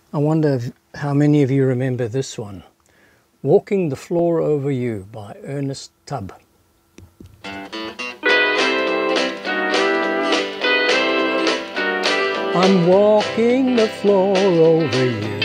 I wonder how many of you remember this one. Walking the Floor Over You by Ernest Tubb. I'm walking the floor over you.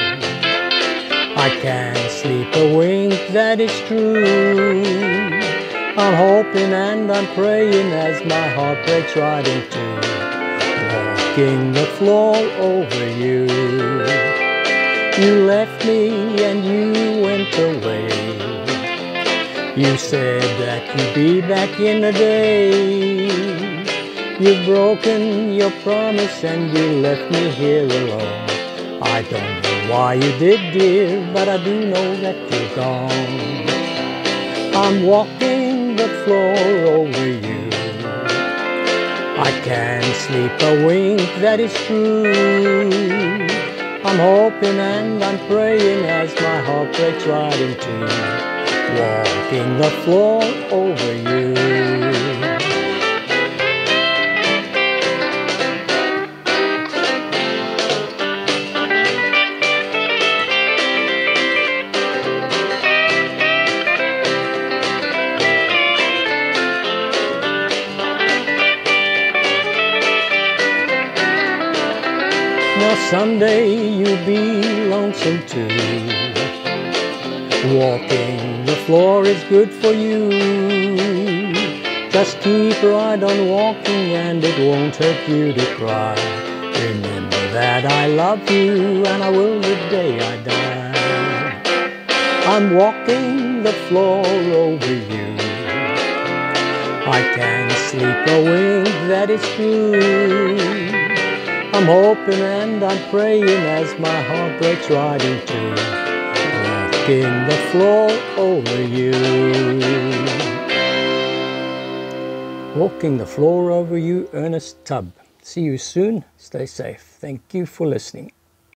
I can't sleep a wink, that is true. I'm hoping and I'm praying as my heart breaks right in two. Walking the floor over you. You left me and you went away. You said that you'd be back in a day. You've broken your promise and you left me here alone. I don't know why you did, dear, but I do know that you're gone. I'm walking the floor over you. I can't sleep a wink, that is true. I'm hoping and I'm praying as my heart breaks right in two. Walking the floor over you. Now someday you'll be lonesome too. Walking the floor is good for you. Just keep right on walking and it won't hurt you to cry. Remember that I love you and I will the day I die. I'm walking the floor over you. I can't sleep a wink, that is true. I'm hoping and I'm praying as my heart breaks right in two. Walking the floor over you. Walking the floor over you, Ernest Tubb. See you soon. Stay safe. Thank you for listening.